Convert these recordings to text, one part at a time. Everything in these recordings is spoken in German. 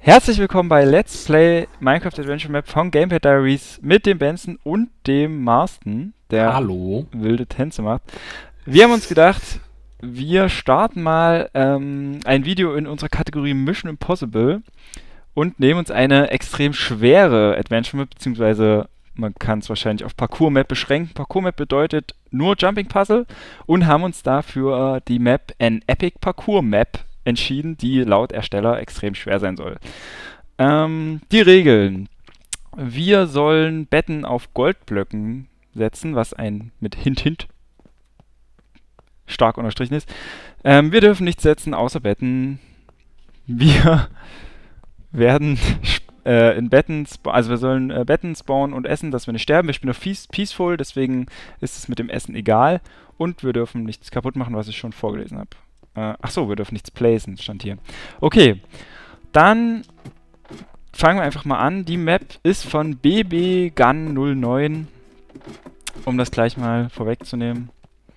Herzlich willkommen bei Let's Play Minecraft Adventure Map von Gamepad Diaries mit dem Benson und dem Marston, der Hallo. wilde Tänze macht. Wir haben uns gedacht, wir starten mal ein Video in unserer Kategorie Mission Impossible und nehmen uns eine extrem schwere Adventure Map, beziehungsweise man kann es wahrscheinlich auf Parkour Map beschränken. Parkour Map bedeutet nur Jumping Puzzle und haben uns dafür die Map An Epic Parkour Map entschieden, die laut Ersteller extrem schwer sein soll. Die Regeln. Wir sollen Betten auf Goldblöcken setzen, was ein mit Hint stark unterstrichen ist. Wir dürfen nichts setzen außer Betten. Wir werden in Betten, also wir sollen Betten spawnen und essen, dass wir nicht sterben. Wir spielen auf Peaceful, deswegen ist es mit dem Essen egal. Und wir dürfen nichts kaputt machen, was ich schon vorgelesen habe. Achso, wir dürfen nichts placen, stand hier. Okay, dann fangen wir einfach mal an. Die Map ist von BBGun09, um das gleich mal vorwegzunehmen.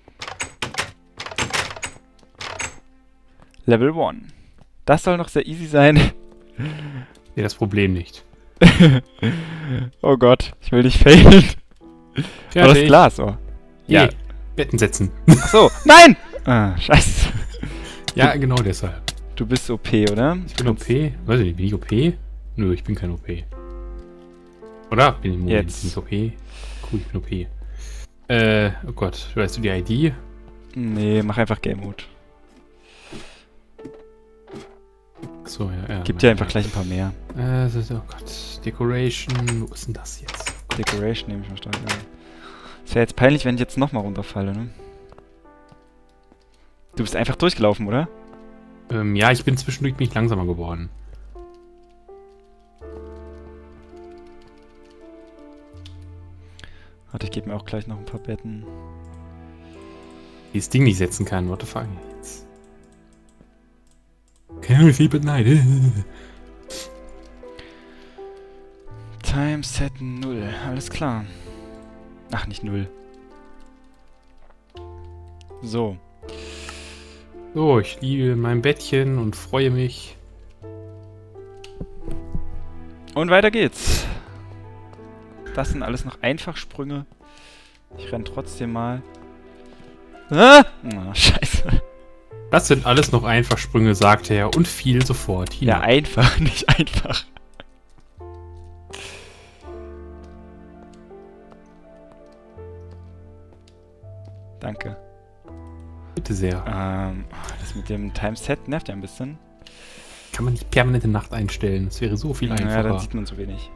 Level 1. Das soll noch sehr easy sein. Nee, das Problem nicht. Oh Gott, ich will nicht failen. Fertig. Aber das Glas, oh. Ja. Ja. Betten setzen. Achso, nein! Ah, scheiße. Ja, genau deshalb. Du bist OP, oder? Ich bin OP. Weiß ich nicht, bin ich OP? Nö, ich bin kein OP. Oder? Bin ich Jetzt. Bin ich OP? Cool, ich bin OP. Oh Gott, weißt du die ID? Nee, mach einfach Game Mode. So, ja. Gib dir einfach gleich ein paar mehr. Oh Gott. Decoration. Wo ist denn das jetzt? Decoration nehme ich mal stark an. Es wäre jetzt peinlich, wenn ich jetzt nochmal runterfalle, ne? Du bist einfach durchgelaufen, oder? Ja, ich bin zwischendurch bin ich langsamer geworden. Warte, ich gebe mir auch gleich noch ein paar Betten. Die das Ding nicht setzen kann. What the fuck? Jetzt. Can we sleep at night? Timeset 0, alles klar. Ach, nicht 0. So. So, ich liebe mein Bettchen und freue mich. Und weiter geht's. Das sind alles noch Einfachsprünge. Ich renn trotzdem mal. Ah! Oh, scheiße. Das sind alles noch Einfachsprünge, sagte er und fiel sofort hin. Ja, einfach, nicht einfach. Danke. Bitte sehr. Das mit dem Timeset nervt ja ein bisschen. Kann man nicht permanente Nacht einstellen. Das wäre so viel einfacher. Ja, dann sieht man so wenig.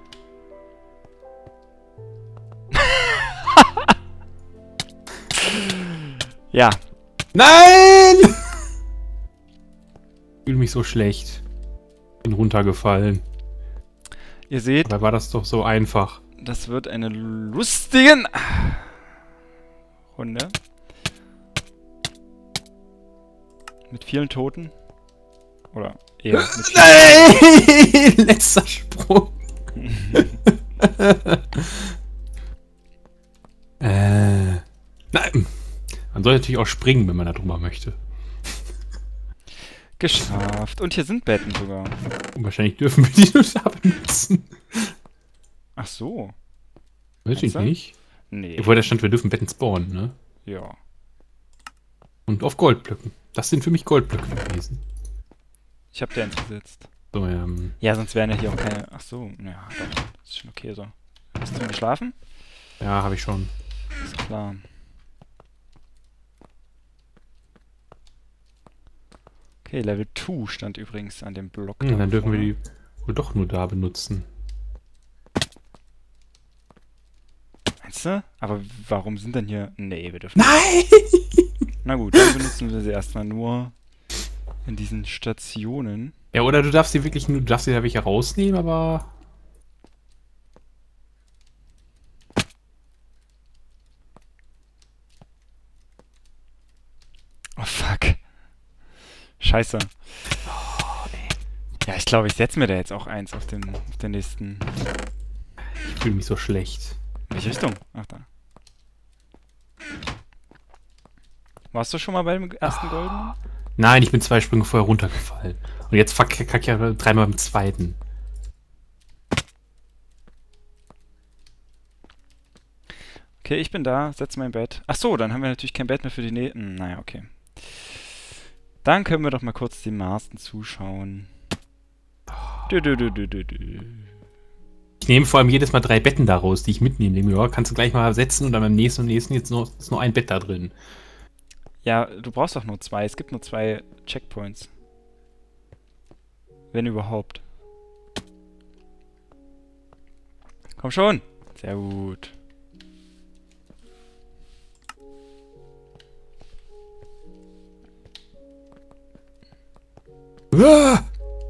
Ja. Nein! Ich fühle mich so schlecht. Bin runtergefallen. Ihr seht, Dabei war das doch so einfach. das wird eine lustige Runde. Mit vielen Toten. Oder eher mit vielen Nein! Letzter Sprung. Nein. Man soll natürlich auch springen, wenn man da drüber möchte. Geschafft. Und hier sind Betten sogar. Und wahrscheinlich dürfen wir die nur da benutzen. Ach so. Weiß ich Meinst du? nicht. Nee. Obwohl da stand, wir dürfen Betten spawnen, ne? Ja. Und auf Goldblöcken. Das sind für mich Goldblöcke gewesen. Ich hab dir eins gesetzt. So, Ja, sonst wären ja hier auch keine... Ach so. Ja, doch. Das ist schon okay so. Hast du geschlafen? ja, habe ich schon. Ist klar. Okay, Level 2 stand übrigens an dem Block. da Dann dürfen wir vorne. die wohl doch nur da benutzen. Meinst du? Aber warum sind denn hier... Nee, wir dürfen... Nein! Na gut, dann benutzen wir sie erstmal nur in diesen Stationen. Ja, oder du darfst sie wirklich nur, du darfst sie da welche rausnehmen, aber... Oh fuck. Scheiße. Ja, ich glaube, ich setze mir da jetzt auch eins auf den nächsten... Ich fühle mich so schlecht. Welche Richtung? Ach, da. Warst du schon mal beim ersten Goldenen? Nein, ich bin 2 Sprünge vorher runtergefallen. Und jetzt verkacke ich ja dreimal beim zweiten. Okay, ich bin da. Setz mein Bett. Ach so, dann haben wir natürlich kein Bett mehr für die Nähten. Naja, okay. Dann können wir doch mal kurz dem Marston zuschauen. Du, du, du, du, du, du. Ich nehme vor allem jedes Mal 3 Betten daraus, die ich mitnehme. Denke mir, ja, kannst du gleich mal setzen und dann beim nächsten und nächsten jetzt ist nur ein Bett da drin. Ja, du brauchst doch nur 2. Es gibt nur 2 Checkpoints. Wenn überhaupt. Komm schon. Sehr gut. Ah!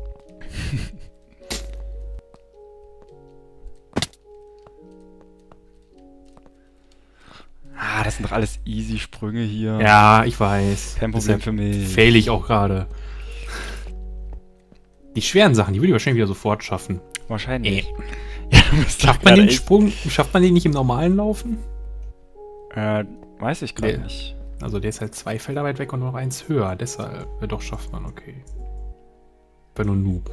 Ah, das sind doch alles easy Sprünge hier. Ja, ich weiß. Kein Problem für mich. Fail ich auch gerade. Die schweren Sachen, die würde ich wahrscheinlich wieder sofort schaffen. Wahrscheinlich. Ja, du bist Schafft man den Sprung? Schafft man den nicht im normalen Laufen? Weiß ich gerade nicht. Also der ist halt 2 Felder weit weg und noch 1 höher. Deshalb, doch schafft man, okay. Bei nur Noob.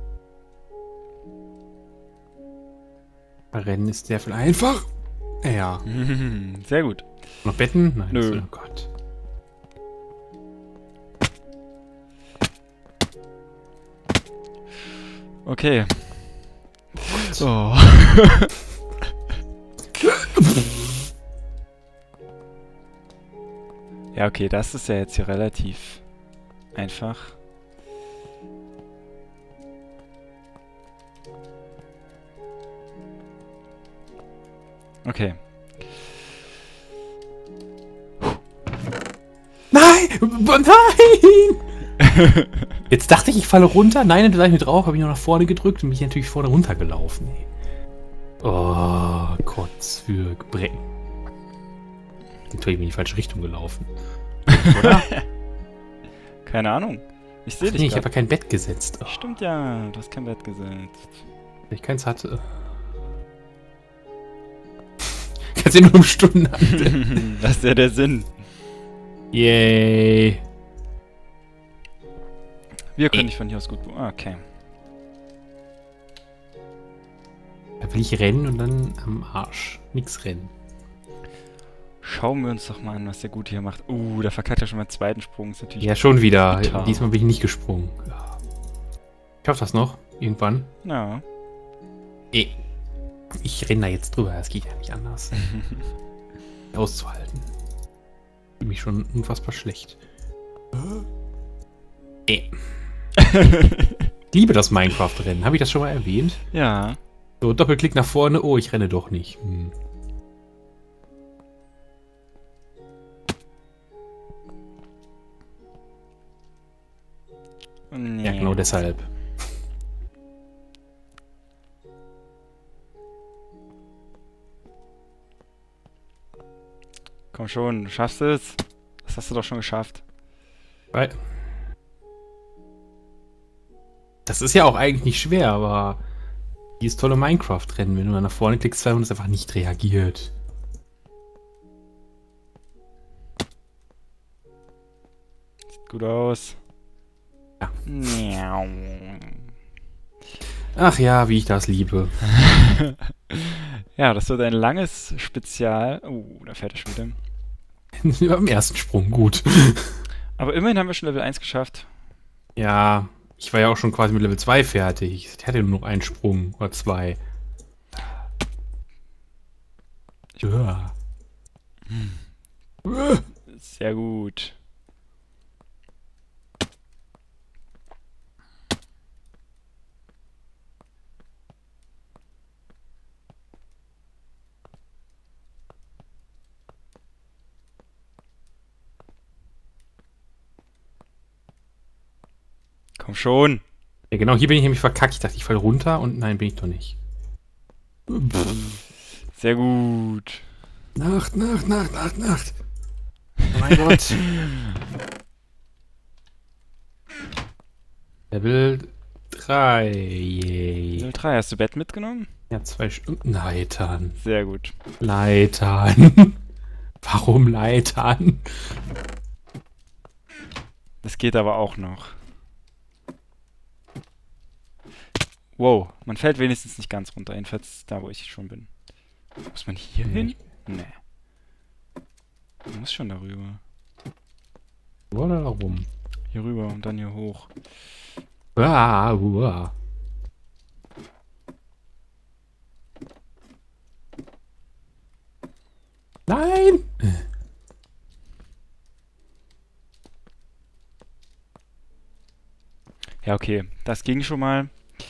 Bei Rennen ist sehr viel einfach. Ja. Sehr gut. Noch Betten? Nein. Nö. Oh Gott. Okay. Oh. Ja, okay, das ist ja jetzt hier relativ einfach. Okay. Nein! Nein! Jetzt dachte ich, ich falle runter. Nein, dann sag ich mir drauf, habe ich noch nach vorne gedrückt und bin ich natürlich vorne runtergelaufen. Ey. Oh, Kotz für Gebrechen. Natürlich bin ich in die falsche Richtung gelaufen. Oder? Keine Ahnung. Ich sehe dich Nee, ich grad. habe ja kein Bett gesetzt. Oh, Stimmt ja, du hast kein Bett gesetzt. wenn ich keins hatte. Kannst du nur um Stunden handeln. Das ist ja der Sinn. Yay. Wir können nicht von hier aus gut... Okay. Da will ich rennen und dann am Arsch. Nix rennen. Schauen wir uns doch mal an, was der Gute hier macht. Der verkackt ja schon meinen zweiten Sprung. Ist natürlich... Ja, schon wieder. Bitter. Diesmal bin ich nicht gesprungen. Ich hoffe das noch. Irgendwann. Ja. Ich renne da jetzt drüber. Das geht ja nicht anders. Auszuhalten. Ich fühle mich schon unfassbar schlecht. Ich liebe das Minecraft-Rennen. Habe ich das schon mal erwähnt? Ja. So, Doppelklick nach vorne. Oh, ich renne doch nicht. Nee. Ja, genau deshalb. Komm schon, du schaffst es. Das hast du doch schon geschafft. Weil das ist ja auch eigentlich nicht schwer, aber dieses tolle Minecraft-Rennen, wenn du dann nach vorne klickst und es einfach nicht reagiert. Sieht gut aus. Ja. Miau. Ach ja, wie ich das liebe. Ja, das wird ein langes Spezial. Da fährt er schon wieder. Beim ersten Sprung, gut. Aber immerhin haben wir schon Level 1 geschafft. Ja, ich war ja auch schon quasi mit Level 2 fertig. Ich hatte nur noch einen Sprung oder 2. Ja. Sehr gut. Komm schon. Ja, genau, hier bin ich nämlich verkackt. Ich dachte, ich falle runter und nein, bin ich doch nicht. Sehr gut. Nacht. Oh mein Gott. Level 3. Yay. Level 3, hast du Bett mitgenommen? Ja, 2 Stunden. Leitern. Sehr gut. Leitern. Warum Leitern? Das geht aber auch noch. Wow, man fällt wenigstens nicht ganz runter. Jedenfalls da, wo ich schon bin. Muss man hier hin? Nee. Du musst schon darüber. Oder da rum? Hier rüber und dann hier hoch. Ah, uah. Nein! Ja, okay. Das ging schon mal.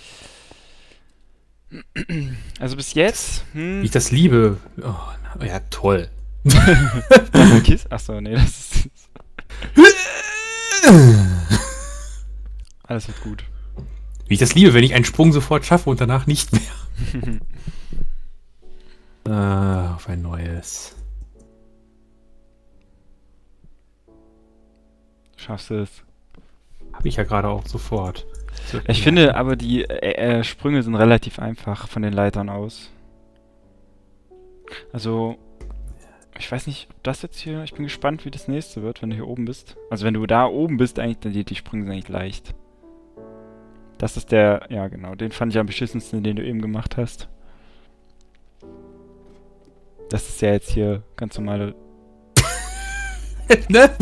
Also bis jetzt. Wie ich das liebe. Oh, ja, toll. Kiss? Achso, nee, das ist. Alles wird gut. Wie ich das liebe, wenn ich einen Sprung sofort schaffe und danach nicht mehr. Auf ein neues. Schaffst du es. Habe ich ja gerade auch sofort. Ich finde aber die Sprünge sind relativ einfach von den Leitern aus. Also, ich weiß nicht, ob das jetzt hier. Ich bin gespannt, wie das nächste wird, wenn du hier oben bist. Also, wenn du da oben bist, eigentlich, dann die Sprünge sind eigentlich leicht. Das ist der. Ja, genau. Den fand ich am beschissensten, den du eben gemacht hast. Das ist ja jetzt hier ganz normale. Ne?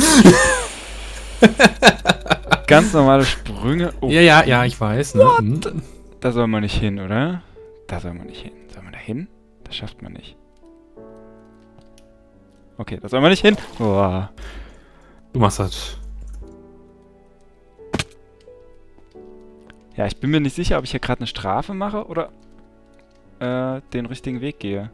Ganz normale Sprünge. Oh, Ja, ich weiß. Ne? da soll man nicht hin, oder? Da soll man nicht hin. Soll man da hin? Das schafft man nicht. Okay, da soll man nicht hin. Oh. Du machst das. Ja, ich bin mir nicht sicher, ob ich hier gerade eine Strafe mache oder den richtigen Weg gehe.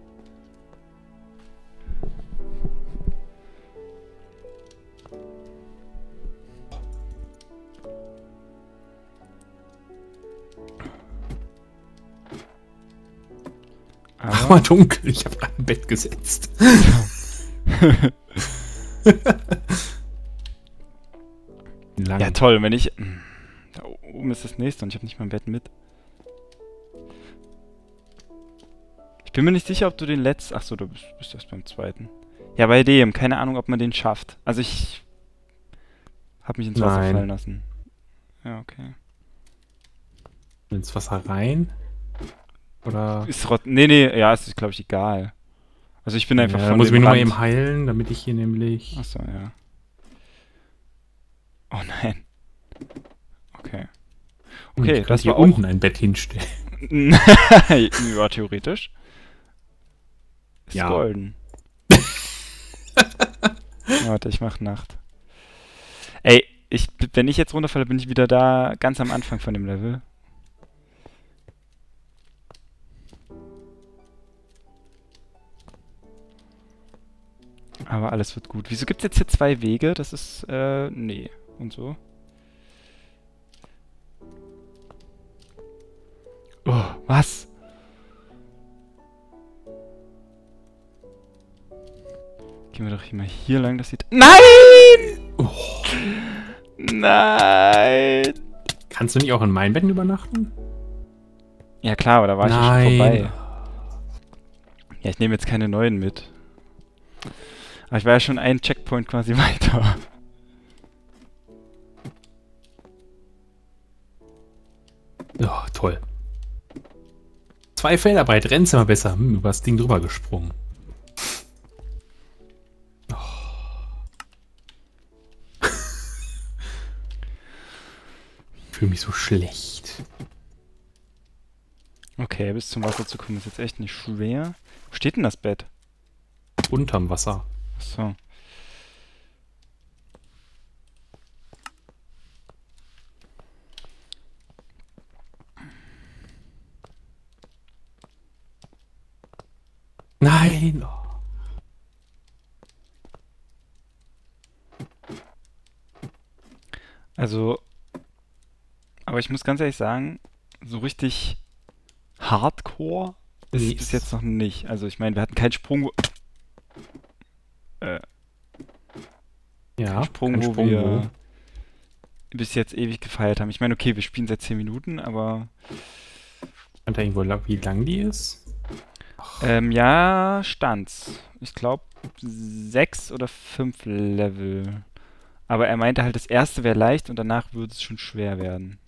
Mach mal dunkel, ich habe ein Bett gesetzt. Ja, toll, wenn ich. Da oben ist das nächste und ich habe nicht mal ein Bett mit. Ich bin mir nicht sicher, ob du den letzten. Achso, du bist erst beim zweiten. Ja, bei dem. Keine Ahnung, ob man den schafft. Also ich habe mich ins Wasser fallen lassen. Ja, okay. Ins Wasser rein? Oder? Nee, ja, es ist, glaube ich, egal. Also ich bin einfach von muss ich dem mich nur mal Rand. eben heilen, damit ich hier nämlich... Achso, ja. Oh nein. Okay. Okay, ich das hier war unten ein Bett hinstellen. Ja, theoretisch. Ist Ja. golden. Warte, ich mach Nacht. Ey, wenn ich jetzt runterfalle, bin ich wieder da ganz am Anfang von dem Level. Aber alles wird gut. Wieso gibt es jetzt hier zwei Wege? Das ist, nee. Und so. Oh, was? Gehen wir doch hier mal hier lang, das sieht... Nein! Oh. Nein! Kannst du nicht auch in meinen Betten übernachten? Ja klar, aber da war ich ja schon vorbei. Ja, ich nehme jetzt keine neuen mit. Aber ich war ja schon einen Checkpoint quasi weiter. Oh, toll. 2 Felder breit, rennst du mal besser. Über das Ding drüber gesprungen. Ich fühle mich so schlecht. Okay, bis zum Wasser zu kommen ist jetzt echt nicht schwer. Wo steht denn das Bett? Unterm Wasser. Achso. Nein! Oh. Also, aber ich muss ganz ehrlich sagen, so richtig Hardcore ist es bis jetzt noch nicht. Also ich meine, wir hatten keinen Sprung, Ja, Sprung, wo wir bis jetzt ewig gefeiert haben. Ich meine, okay, wir spielen seit 10 Minuten, aber... Stand da irgendwo, wie lang die ist? Ja, stand's. Ich glaube 6 oder 5 Level. Aber er meinte halt, das erste wäre leicht und danach würde es schon schwer werden.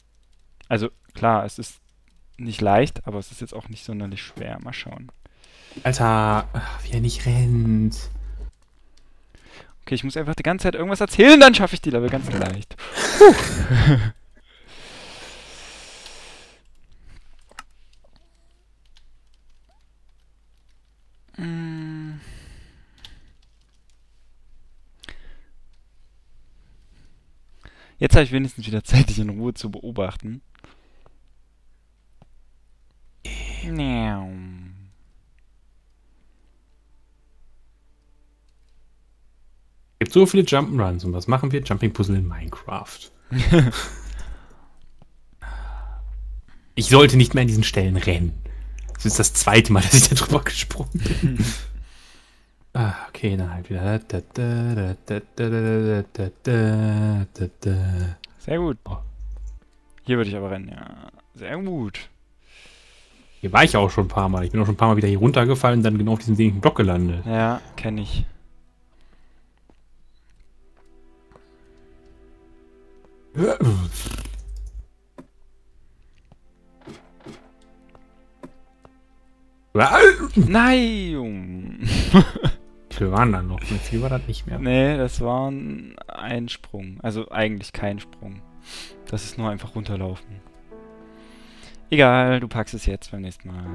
Also, klar, es ist nicht leicht, aber es ist jetzt auch nicht sonderlich schwer. Mal schauen. Alter, wie er nicht rennt. Okay, ich muss einfach die ganze Zeit irgendwas erzählen, dann schaffe ich die Level ganz leicht. Mm. Jetzt habe ich wenigstens wieder Zeit, dich in Ruhe zu beobachten. Miau. Es gibt so viele Jump'n'Runs und was machen wir? Jumping Puzzle in Minecraft. Ich sollte nicht mehr an diesen Stellen rennen. Das ist das zweite Mal, dass ich da drüber gesprungen bin. Okay, dann halt wieder. Sehr gut. Oh. Hier würde ich aber rennen, ja. Sehr gut. Hier war ich auch schon ein paar Mal. Ich bin auch schon ein paar Mal wieder hier runtergefallen und dann genau auf diesem dämlichen Block gelandet. Ja, kenne ich. Nein! Wie viel waren da noch? Mit viel war das nicht mehr. Nee, das war ein Sprung. Also eigentlich kein Sprung. Das ist nur einfach runterlaufen. Egal, du packst es jetzt beim nächsten Mal.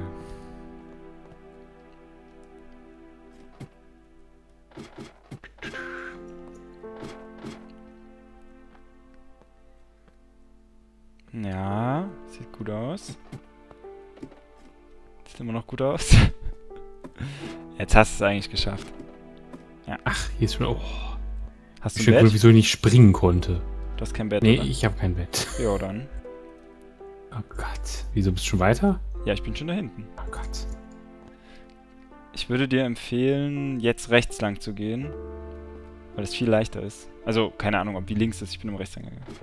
Ja, sieht gut aus. Sieht immer noch gut aus. Jetzt hast du es eigentlich geschafft. Ja. Ach, hier ist schon. Oh. Hast du ein Schön Bett? cool, wieso ich nicht springen konnte. Du hast kein Bett, Nee, oder? ich habe kein Bett. Ja, dann. Oh Gott. Wieso bist du schon weiter? Ja, ich bin schon da hinten. Oh Gott. Ich würde dir empfehlen, jetzt rechts lang zu gehen. Weil es viel leichter ist. Also, keine Ahnung, ob wie links ist. Ich bin um rechts lang gegangen.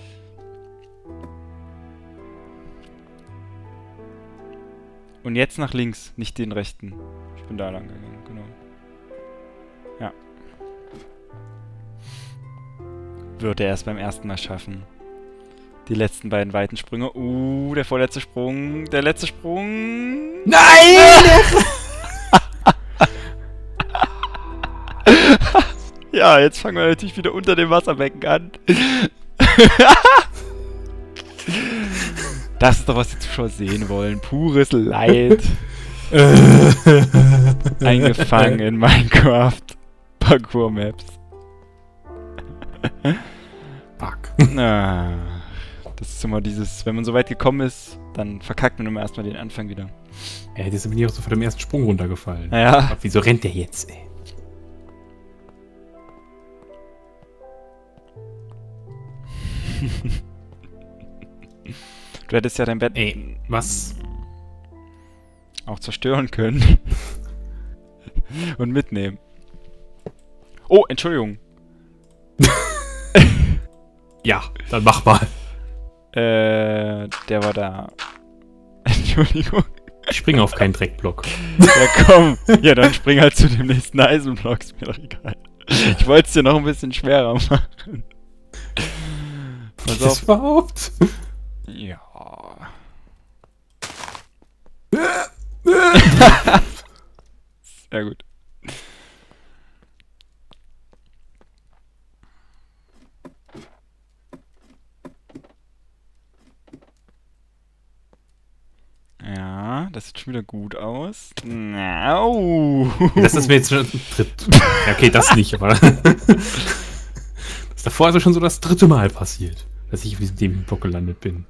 Und jetzt nach links, nicht den rechten. Ich bin da lang gegangen, genau. Ja. Wird er erst beim ersten Mal schaffen. Die letzten beiden weiten Sprünge. Der vorletzte Sprung. Der letzte Sprung. Nein! Ja, jetzt fangen wir natürlich wieder unter dem Wasserbecken an. Das ist doch, was die Zuschauer sehen wollen. Pures Leid. Eingefangen in Minecraft Parkour Maps. Fuck. Das ist immer dieses, wenn man so weit gekommen ist, dann verkackt man immer erstmal den Anfang wieder. Ey, das bin ich auch so vor dem ersten Sprung runtergefallen. Naja. Aber wieso rennt der jetzt, ey? Du hättest ja dein Bett Ey, was? auch zerstören können. Und mitnehmen. Oh, Entschuldigung. Ja, dann mach mal. Der war da. Entschuldigung. Ich springe auf keinen Dreckblock. Ja, komm. Ja, dann spring halt zu dem nächsten Eisenblock. Ist mir doch egal. Ich wollte es dir noch ein bisschen schwerer machen. Pass Das auf. überhaupt? Ja. Sehr gut. Ja, das sieht schon wieder gut aus. Au. Das ist mir jetzt schon ja, okay, das nicht, aber das ist davor also schon so das dritte Mal passiert, dass ich auf diesem dämlichen Block gelandet bin.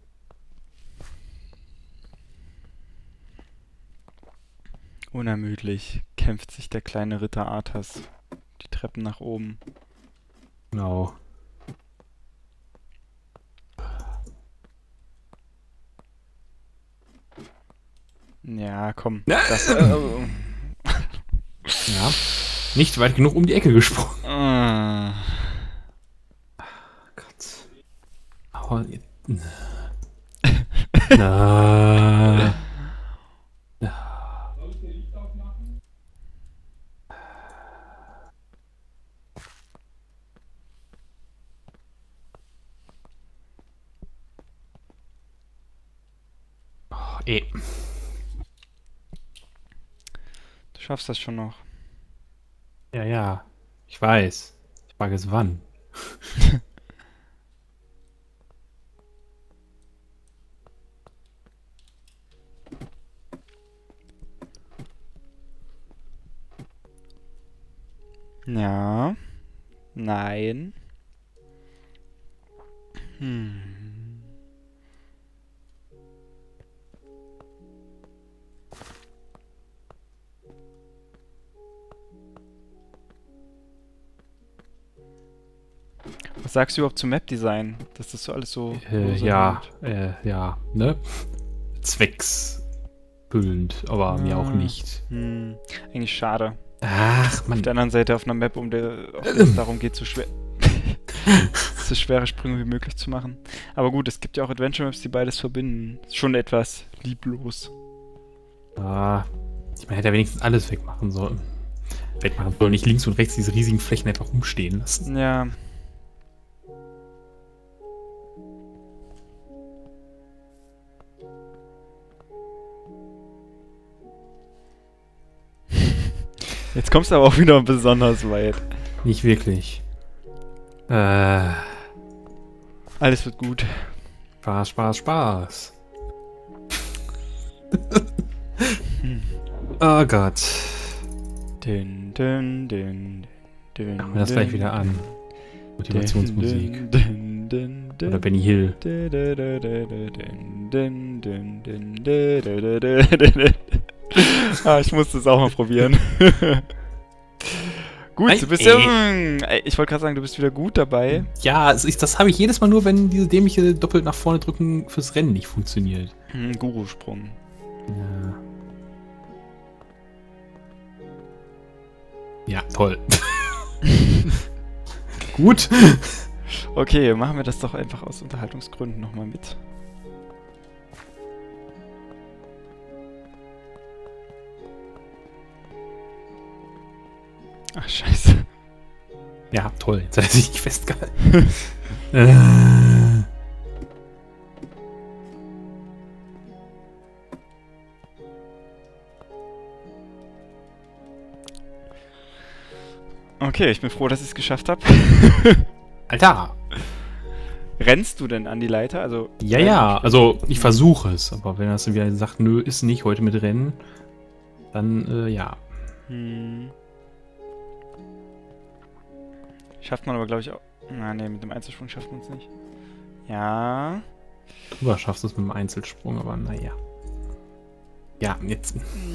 Unermüdlich kämpft sich der kleine Ritter Arthas die Treppen nach oben. Genau. Ja, komm. Das, ja, nicht weit genug um die Ecke gesprungen. Ah. Gott. Aber, na. Oh, ey. Schaffst das schon noch. Ja, ja. Ich weiß. Ich frage es wann. Ja. Nein. Was sagst du überhaupt zum Map-Design? Dass das so alles so... Ja, ja, ne? Zwecksfüllend, aber mir auch nicht. Eigentlich schade. Ach, Auf Mann. der anderen Seite auf einer Map, um es darum geht, so schwere Sprünge wie möglich zu machen. Aber gut, es gibt ja auch Adventure Maps, die beides verbinden. Ist schon etwas lieblos. Ah, ich meine, hätte ja wenigstens alles wegmachen sollen. Nicht links und rechts diese riesigen Flächen einfach rumstehen lassen. Ja. Jetzt kommst du aber auch wieder besonders weit. Nicht wirklich. Alles wird gut. Spaß, Spaß, Spaß. Oh Gott. Machen wir das gleich wieder an. Motivationsmusik. Oder Benny Hill. Ich musste es auch mal probieren. Gut, du bist ja... Ich wollte gerade sagen, du bist wieder gut dabei. Ja, das habe ich jedes Mal nur, wenn diese dämliche doppelt nach vorne drücken fürs Rennen nicht funktioniert. Guru-Sprung. Ja. Ja, toll. Gut. Okay, machen wir das doch einfach aus Unterhaltungsgründen nochmal mit. Ach, scheiße. Ja, toll. Jetzt hat er sich nicht festgehalten. Okay, ich bin froh, dass ich es geschafft habe. Alter! Rennst du denn an die Leiter? Also, ja, ja, also ich versuche es, aber wenn er wieder sagt, nö, ist nicht heute mit Rennen, dann ja. Schafft man aber, glaube ich, auch... Na, nee, mit dem Einzelsprung schafft man es nicht. Ja. Du schaffst es mit dem Einzelsprung, aber naja. Ja, jetzt.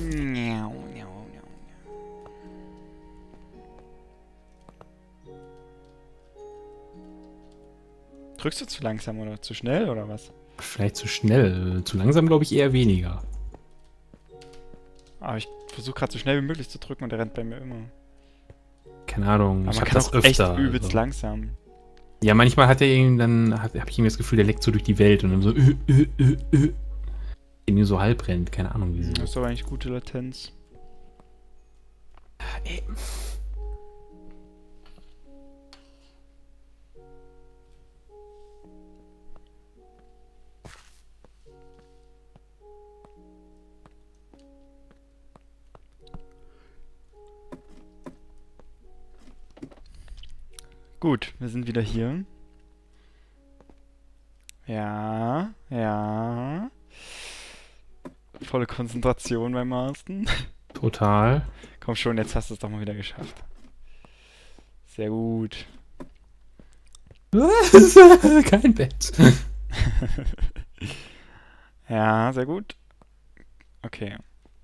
Drückst du zu langsam oder zu schnell oder was? Vielleicht zu schnell. Zu langsam glaube ich eher weniger. Aber ich versuche gerade so schnell wie möglich zu drücken und der rennt bei mir immer. Keine Ahnung, aber ich man habe kann das auch öfter. echt übelst also. langsam. Ja, manchmal hat er ihn dann, habe ich ihm das Gefühl, der leckt so durch die Welt und dann so in so halb rennt, keine Ahnung wieso. Das ist aber eigentlich gute Latenz. Ey. Gut, wir sind wieder hier. Ja, ja. Volle Konzentration beim Masten. Total. Komm schon, jetzt hast du es doch mal wieder geschafft. Sehr gut. Kein Bett. Ja, sehr gut. Okay.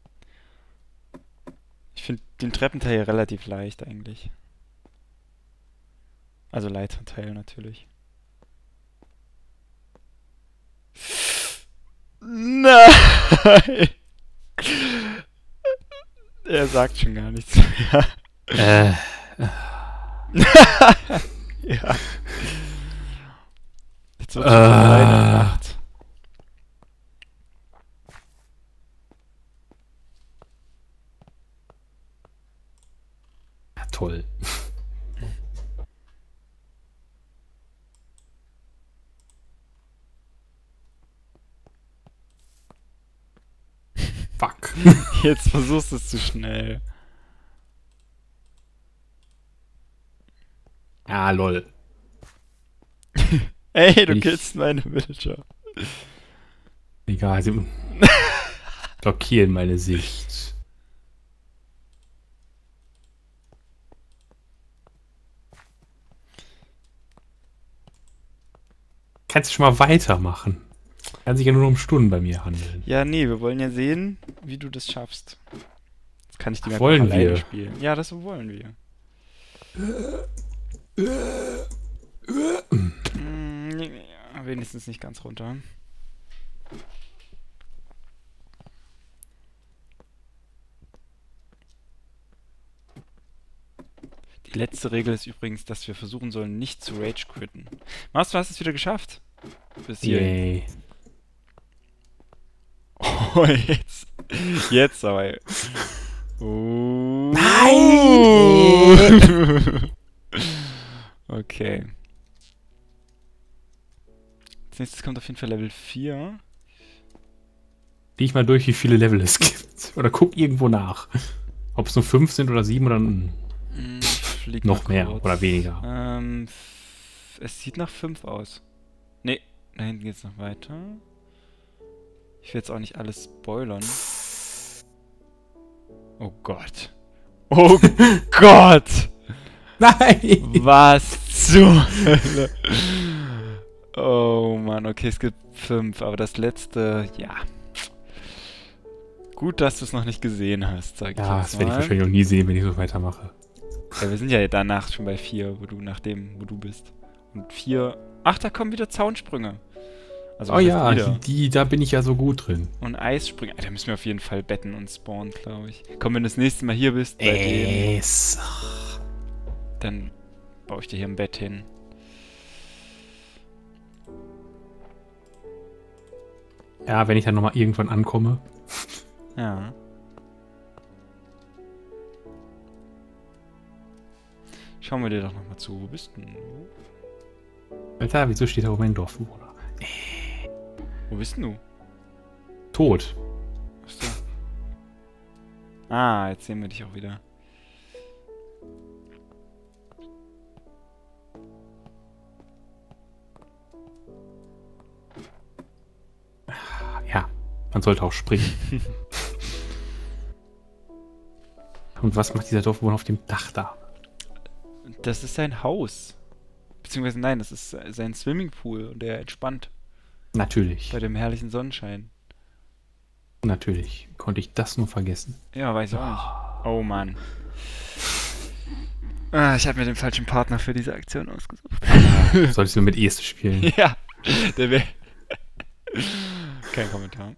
Ich finde den Treppenteil hier relativ leicht eigentlich. Also Leiterteil natürlich. Nein! Er sagt schon gar nichts mehr. Ja. Jetzt wird schon alleine gemacht. Ja, toll. Fuck. Jetzt versuchst du es zu schnell. Ah, lol. Ey, du Bin ich- killst meine Villager. Egal, sie blockieren meine Sicht. Kannst du schon mal weitermachen? Kann sich ja nur noch um Stunden bei mir handeln. Ja, nee, wir wollen ja sehen, wie du das schaffst. Jetzt kann ich die Ach, Map auch wollen alleine wir? spielen. Ja, das wollen wir. Ja, wenigstens nicht ganz runter. Die letzte Regel ist übrigens, dass wir versuchen sollen, nicht zu Rage-Quitten. Mars, du hast es wieder geschafft. Bis hierhin. Yay. Oh, jetzt. Jetzt aber. Oh. Nein! Okay. Als nächstes kommt auf jeden Fall Level 4. Geh ich mal durch, wie viele Level es gibt. Oder guck irgendwo nach. Ob es nur 5 sind oder 7 oder Ich flieg noch mal mehr kurz. oder weniger. Es sieht nach 5 aus. Nee, da hinten geht's noch weiter. Ich will jetzt auch nicht alles spoilern. Oh Gott. Oh Gott! Nein! Was zur Hölle? Oh Mann, okay, es gibt 5, aber das letzte, ja. Gut, dass du es noch nicht gesehen hast, sag ich Ja, jetzt das werde ich mal. wahrscheinlich noch nie sehen, wenn ich so weitermache. Ja, wir sind ja danach schon bei 4, wo du bist. Und 4. Ach, da kommen wieder Zaunsprünge. Also Oh was ja, heißt wieder? da bin ich ja so gut drin. Und Eissprünge. Da müssen wir auf jeden Fall betten und spawnen, glaube ich. Komm, wenn du das nächste Mal hier bist, bei dem, Es. dann baue ich dir hier ein Bett hin. Ja, wenn ich dann nochmal irgendwann ankomme. Ja. Schauen wir dir doch nochmal zu. Wo bist denn du? Alter, wieso steht da oben ein Dorfbewohner? Wo bist denn du? Tot. Achso. Ah, jetzt sehen wir dich auch wieder. Ja, man sollte auch springen. Und was macht dieser Dorfbewohner auf dem Dach da? Das ist sein Haus. Beziehungsweise nein, das ist sein Swimmingpool und der entspannt Natürlich. bei dem herrlichen Sonnenschein. Natürlich. Konnte ich das nur vergessen. Ja, weiß ich auch nicht. Oh Mann. Ah, ich habe mir den falschen Partner für diese Aktion ausgesucht. Solltest du mit Este spielen? Ja, der wäre... Kein Kommentar.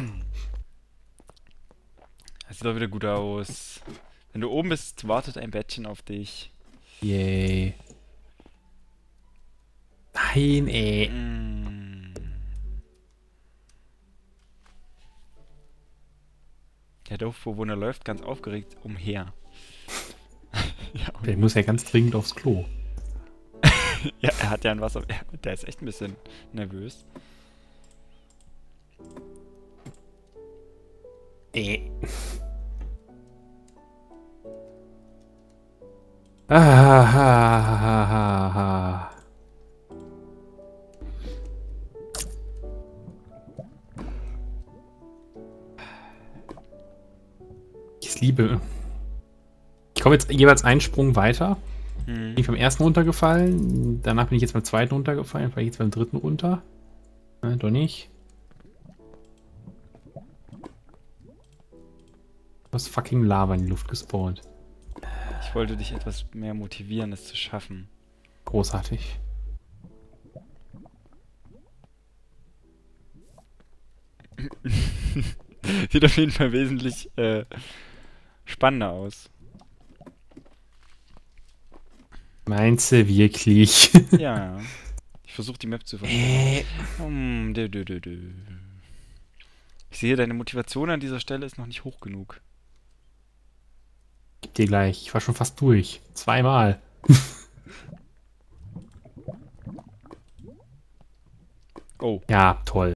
Das sieht doch wieder gut aus. Wenn du oben bist, wartet ein Bettchen auf dich. Yay. Nein, ey. Mm. Der Dorfbewohner läuft ganz aufgeregt umher. Ja, Der muss ja ganz dringend aufs Klo. ja, er hat ja ein Wasser... Der ist echt ein bisschen nervös. Ah. Ich liebe. Ich komme jetzt jeweils einen Sprung weiter. Bin ich beim ersten runtergefallen, danach bin ich jetzt beim zweiten runtergefallen, fahre ich jetzt beim dritten runter. Doch nicht. Was fucking Lava in die Luft gespawnt. Ich wollte dich etwas mehr motivieren, es zu schaffen. Großartig. Sieht auf jeden Fall wesentlich spannender aus. Meinst du wirklich? Ja. Ich versuche die Map zu verstehen. Ich sehe, deine Motivation an dieser Stelle ist noch nicht hoch genug. Gib dir gleich. Ich war schon fast durch. 2-mal. Oh. Ja, toll.